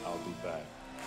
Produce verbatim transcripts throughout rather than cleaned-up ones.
I'll be back.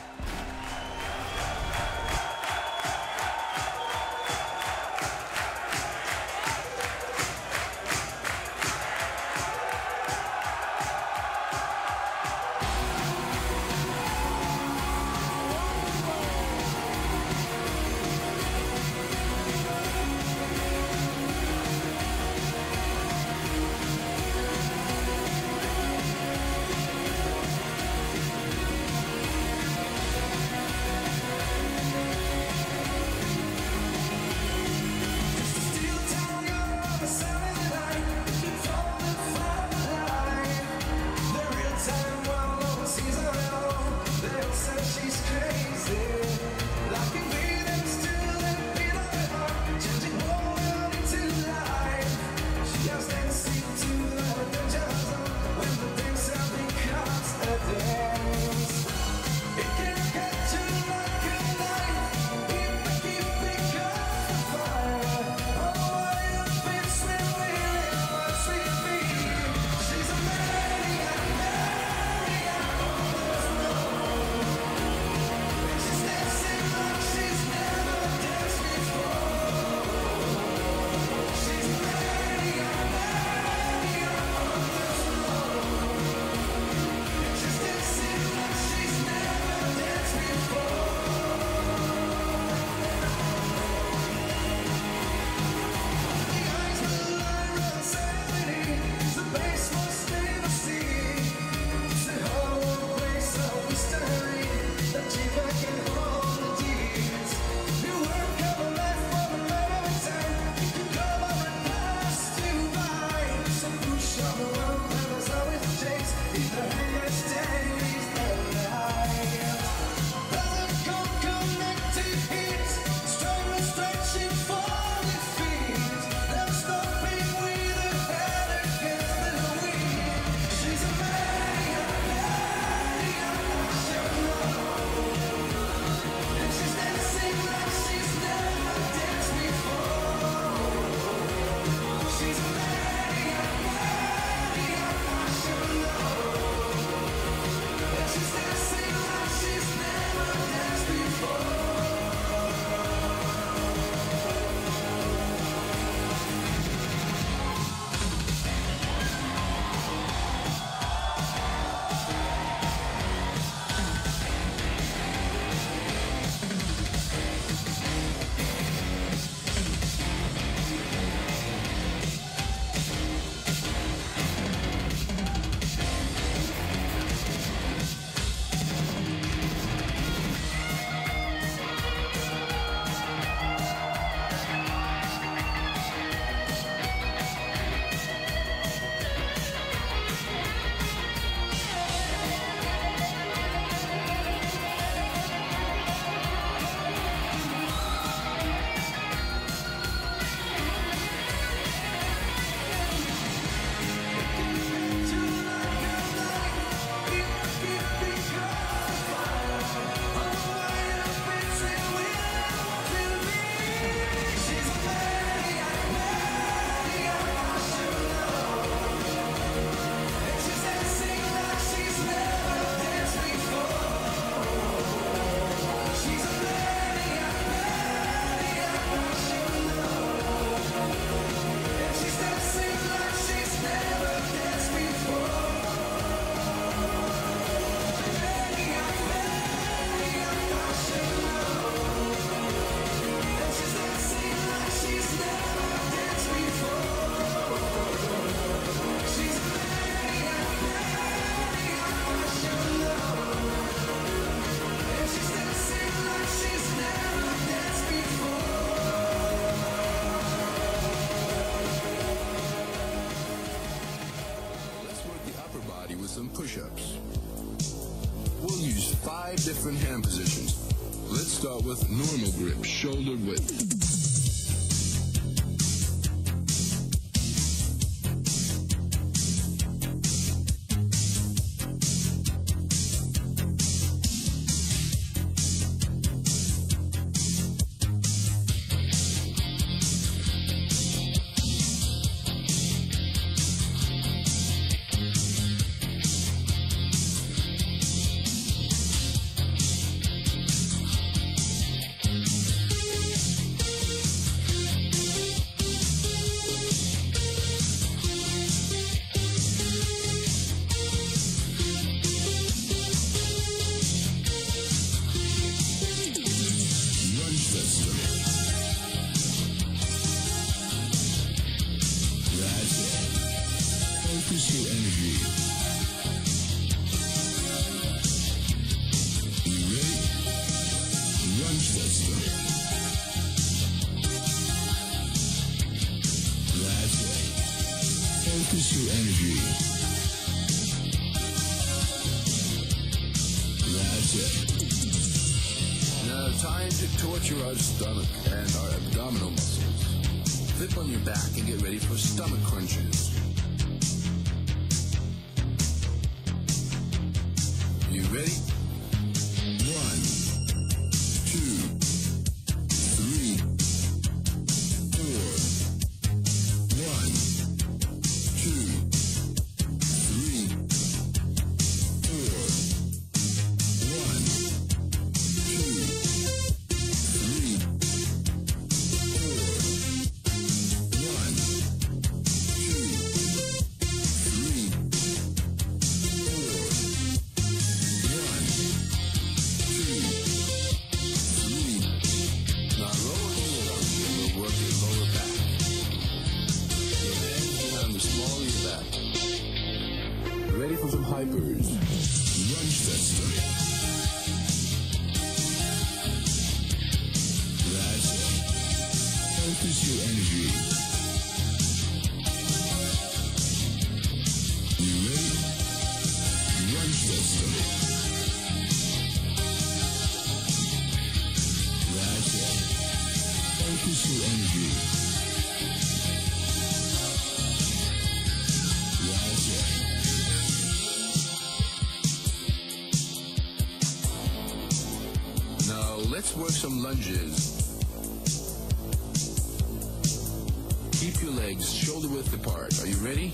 Different hand positions. Let's start with normal grip, shoulder width. Focus your energy. That's it. Now time to torture our stomach and our abdominal muscles. Flip on your back and get ready for stomach crunches. You ready? One, two, three, four. One, two, three, four. One, two, three, four. One, two, three, four. One, two, three. Now lower your arms and we'll work your lower back. Your hands behind the small of your back. Ready for some hypers. Lunge that stomach. That's it. Focus your energy. You ready? Lunge that stomach. That's it. Focus your energy. That's it. Now let's work some lunges. Keep your legs shoulder width apart. Are you ready?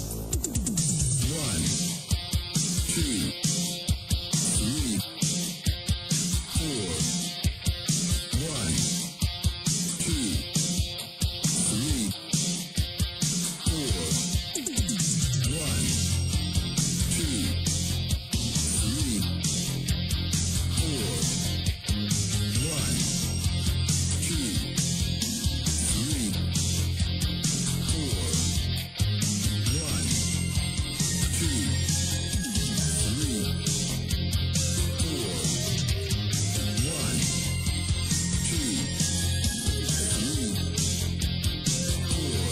One, two, three, four. One, two, three, four. One, two, three, four. One, two, three, four. One, two, three, four. One, two, three, four.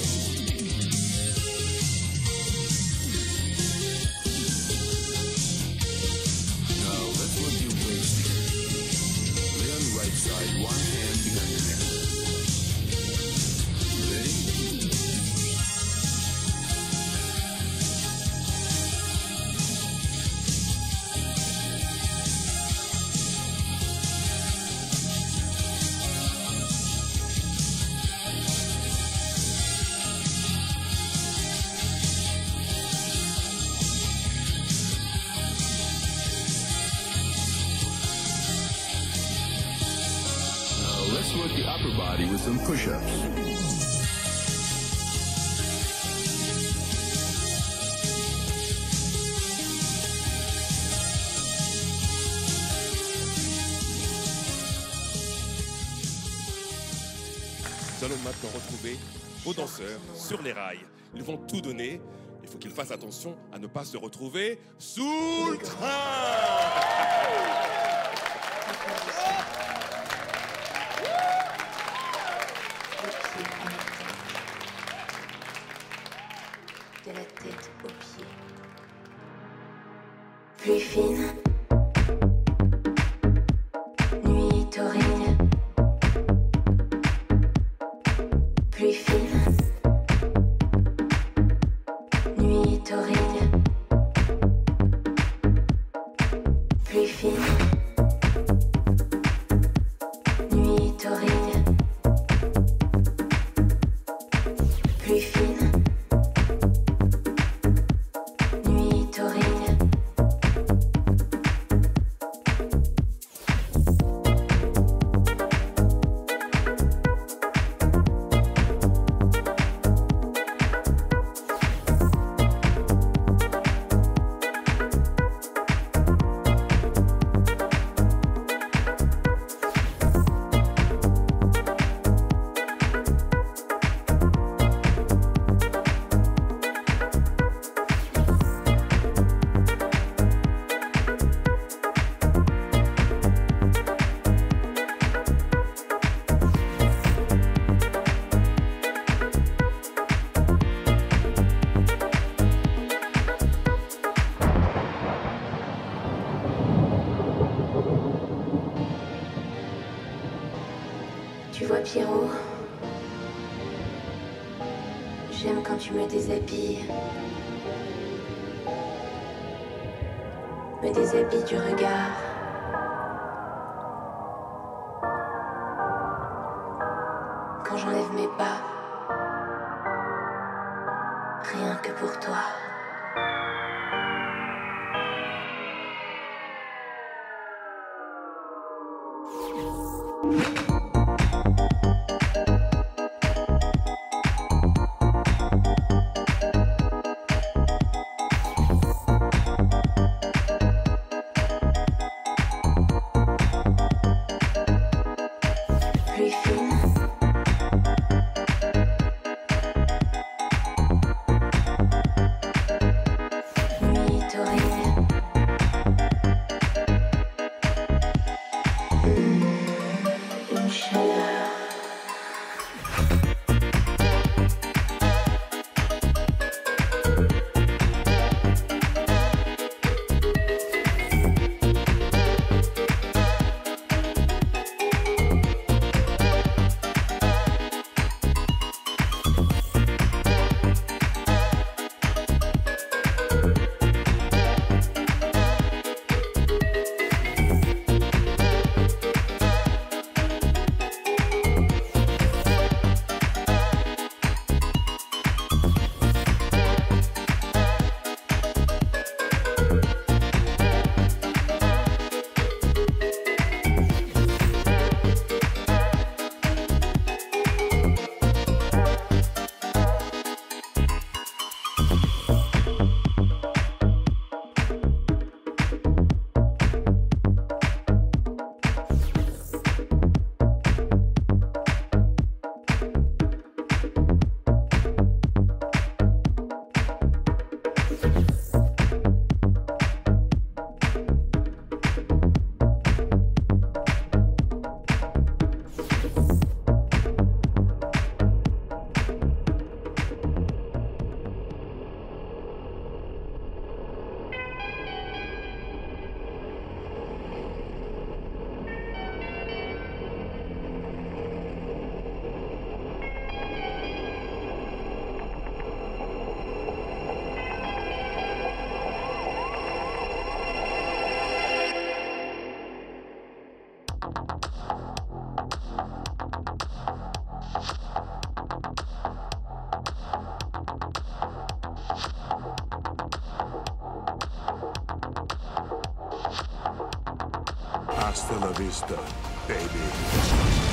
Now let's work your waist here. Lay on the right side, one hand behind your neck. Ready? Now let's work the upper body with some push-ups. Nous allons maintenant retrouver vos danseurs sur les rails. Ils vont tout donner. Il faut qu'ils fassent attention à ne pas se retrouver sous le train. De la tête aux pieds. Pluie fine. Nuit torride. Pluie fine. Nuit torride. Pluie fine. Nuit torride. Pluie fine. Nuit torride. vois, Pierrot, j'aime quand tu me déshabilles. Me déshabilles du regard. Quand j'enlève mes pas, rien que pour toi. Plus fine. Nuit torride. Mmh, une chaleur. Hasta la vista, baby.